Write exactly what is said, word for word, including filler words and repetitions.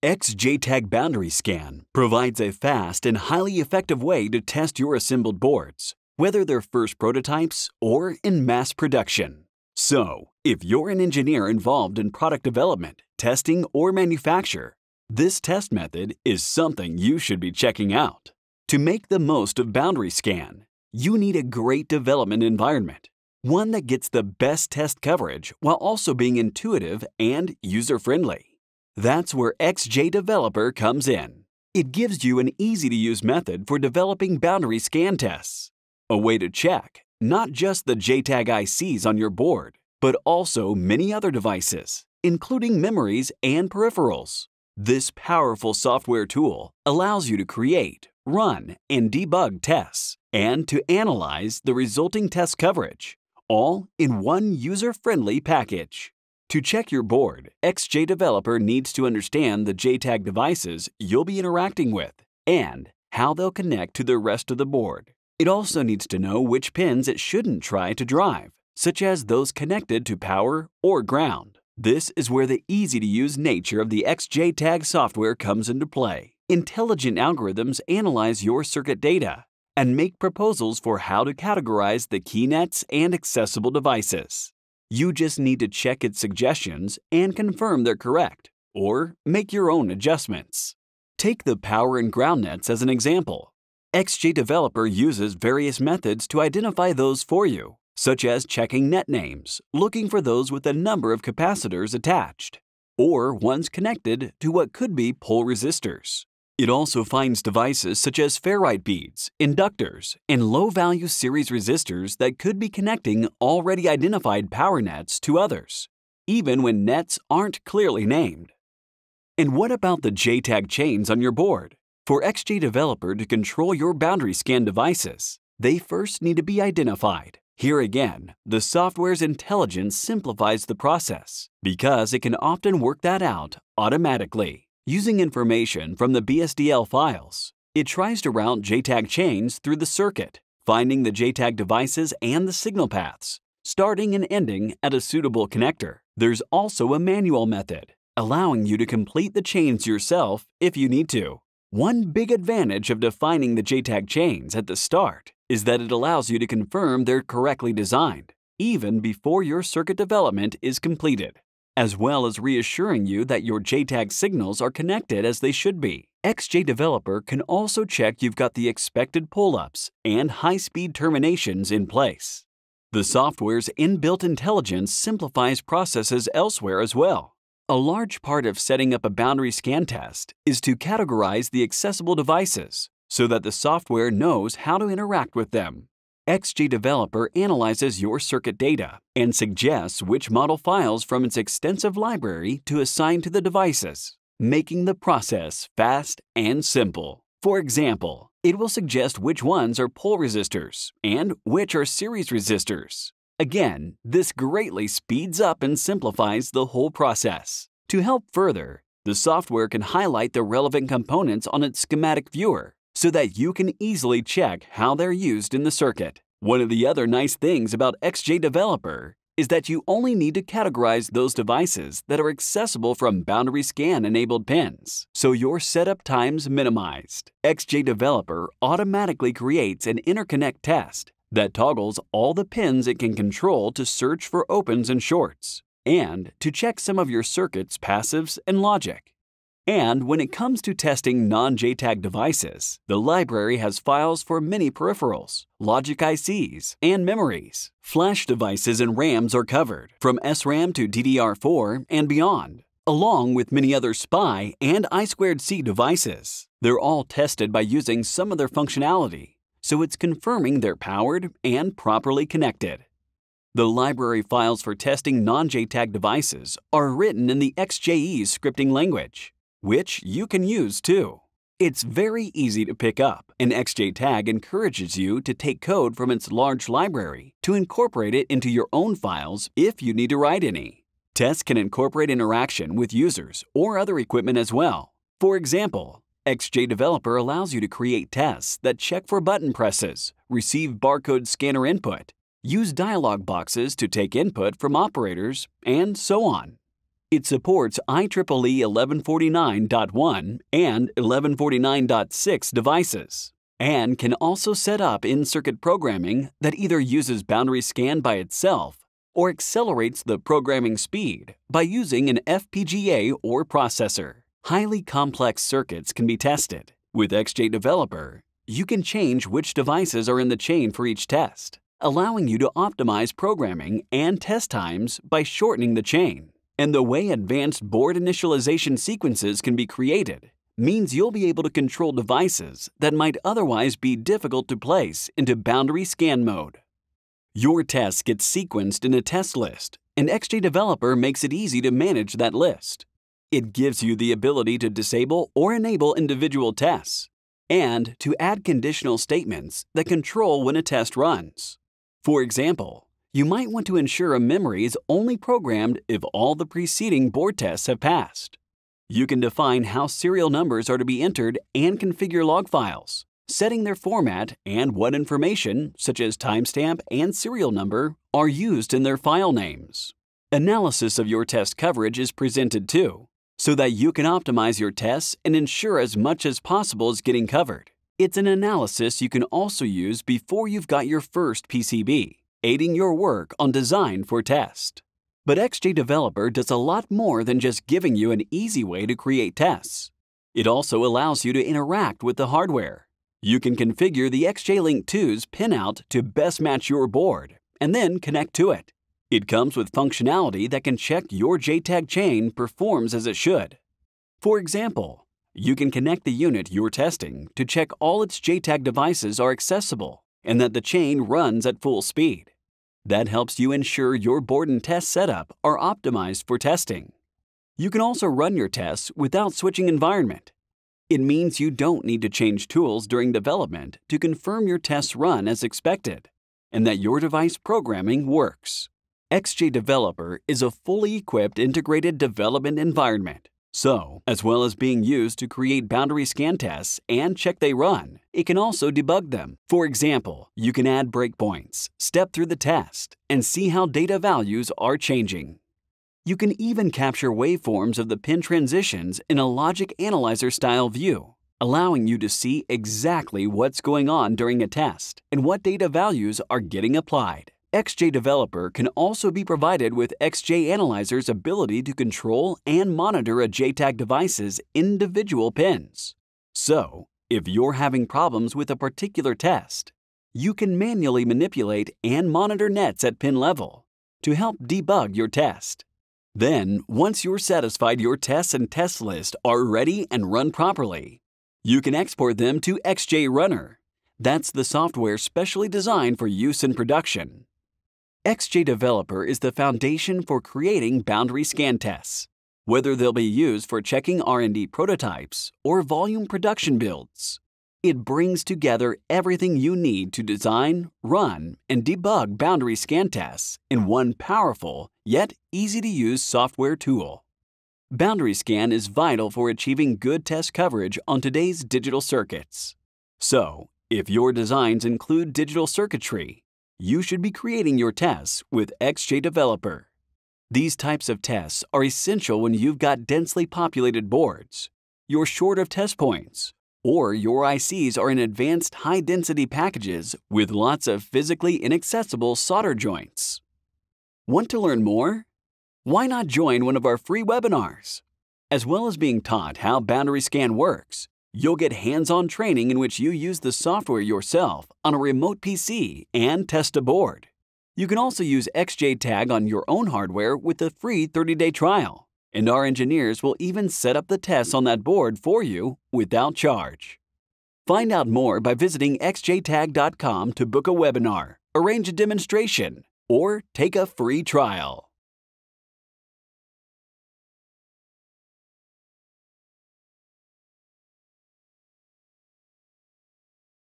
X J TAG Boundary Scan provides a fast and highly effective way to test your assembled boards, whether they're first prototypes or in mass production. So, if you're an engineer involved in product development, testing, or manufacture, this test method is something you should be checking out. To make the most of Boundary Scan, you need a great development environment, one that gets the best test coverage while also being intuitive and user-friendly. That's where XJDeveloper comes in. It gives you an easy-to-use method for developing boundary scan tests, a way to check not just the J TAG I Cs on your board, but also many other devices, including memories and peripherals. This powerful software tool allows you to create, run, and debug tests, and to analyze the resulting test coverage, all in one user-friendly package. To check your board, XJDeveloper needs to understand the J TAG devices you'll be interacting with and how they'll connect to the rest of the board. It also needs to know which pins it shouldn't try to drive, such as those connected to power or ground. This is where the easy-to-use nature of the X J TAG software comes into play. Intelligent algorithms analyze your circuit data and make proposals for how to categorize the key nets and accessible devices. You just need to check its suggestions and confirm they're correct, or make your own adjustments. Take the power and ground nets as an example. XJDeveloper uses various methods to identify those for you, such as checking net names, looking for those with a number of capacitors attached, or ones connected to what could be pole resistors. It also finds devices such as ferrite beads, inductors, and low-value series resistors that could be connecting already identified power nets to others, even when nets aren't clearly named. And what about the J TAG chains on your board? For XJDeveloper to control your boundary scan devices, they first need to be identified. Here again, the software's intelligence simplifies the process because it can often work that out automatically. Using information from the B S D L files, it tries to route J TAG chains through the circuit, finding the J TAG devices and the signal paths, starting and ending at a suitable connector. There's also a manual method, allowing you to complete the chains yourself if you need to. One big advantage of defining the J TAG chains at the start is that it allows you to confirm they're correctly designed, even before your circuit development is completed, as well as reassuring you that your J TAG signals are connected as they should be. XJDeveloper can also check you've got the expected pull-ups and high-speed terminations in place. The software's inbuilt intelligence simplifies processes elsewhere as well. A large part of setting up a boundary scan test is to categorize the accessible devices so that the software knows how to interact with them. XJDeveloper analyzes your circuit data and suggests which model files from its extensive library to assign to the devices, making the process fast and simple. For example, it will suggest which ones are pole resistors and which are series resistors. Again, this greatly speeds up and simplifies the whole process. To help further, the software can highlight the relevant components on its schematic viewer so that you can easily check how they're used in the circuit. One of the other nice things about XJDeveloper is that you only need to categorize those devices that are accessible from boundary scan-enabled pins, so your setup time's minimized. XJDeveloper automatically creates an interconnect test that toggles all the pins it can control to search for opens and shorts, and to check some of your circuit's passives and logic. And when it comes to testing non-J TAG devices, the library has files for many peripherals, logic I Cs, and memories. Flash devices and RAMs are covered, from S RAM to D D R four and beyond, along with many other S P I and I two C devices. They're all tested by using some of their functionality, so it's confirming they're powered and properly connected. The library files for testing non-J TAG devices are written in the X J E scripting language, which you can use too. It's very easy to pick up, and X J TAG encourages you to take code from its large library to incorporate it into your own files if you need to write any. Tests can incorporate interaction with users or other equipment as well. For example, XJDeveloper allows you to create tests that check for button presses, receive barcode scanner input, use dialog boxes to take input from operators, and so on. It supports I triple E eleven forty-nine dot one and eleven forty-nine dot six devices, and can also set up in-circuit programming that either uses boundary scan by itself or accelerates the programming speed by using an F P G A or processor. Highly complex circuits can be tested. With XJDeveloper, you can change which devices are in the chain for each test, allowing you to optimize programming and test times by shortening the chain. And the way advanced board initialization sequences can be created means you'll be able to control devices that might otherwise be difficult to place into boundary scan mode. Your tests get sequenced in a test list, and XJDeveloper makes it easy to manage that list. It gives you the ability to disable or enable individual tests, and to add conditional statements that control when a test runs. For example, you might want to ensure a memory is only programmed if all the preceding board tests have passed. You can define how serial numbers are to be entered and configure log files, setting their format and what information, such as timestamp and serial number, are used in their file names. Analysis of your test coverage is presented too, so that you can optimize your tests and ensure as much as possible is getting covered. It's an analysis you can also use before you've got your first P C B, aiding your work on design for test. But XJDeveloper does a lot more than just giving you an easy way to create tests. It also allows you to interact with the hardware. You can configure the X J Link two's pinout to best match your board, and then connect to it. It comes with functionality that can check your J TAG chain performs as it should. For example, you can connect the unit you're testing to check all its J TAG devices are accessible and that the chain runs at full speed. That helps you ensure your board and test setup are optimized for testing. You can also run your tests without switching environment. It means you don't need to change tools during development to confirm your tests run as expected and that your device programming works. XJDeveloper is a fully equipped integrated development environment. So, as well as being used to create boundary scan tests and check they run, it can also debug them. For example, you can add breakpoints, step through the test, and see how data values are changing. You can even capture waveforms of the pin transitions in a logic analyzer style view, allowing you to see exactly what's going on during a test and what data values are getting applied. XJDeveloper can also be provided with X J Analyzer's ability to control and monitor a J TAG device's individual pins. So, if you're having problems with a particular test, you can manually manipulate and monitor nets at pin level to help debug your test. Then, once you're satisfied your tests and test list are ready and run properly, you can export them to X J Runner. That's the software specially designed for use in production. XJDeveloper is the foundation for creating boundary scan tests, whether they'll be used for checking R and D prototypes or volume production builds. It brings together everything you need to design, run, and debug boundary scan tests in one powerful yet easy-to-use software tool. Boundary scan is vital for achieving good test coverage on today's digital circuits. So, if your designs include digital circuitry, you should be creating your tests with XJDeveloper. These types of tests are essential when you've got densely populated boards, you're short of test points, or your I Cs are in advanced high-density packages with lots of physically inaccessible solder joints. Want to learn more? Why not join one of our free webinars? As well as being taught how boundary scan works, you'll get hands-on training in which you use the software yourself on a remote P C and test a board. You can also use X J tag on your own hardware with a free thirty day trial, and our engineers will even set up the tests on that board for you without charge. Find out more by visiting X J tag dot com to book a webinar, arrange a demonstration, or take a free trial.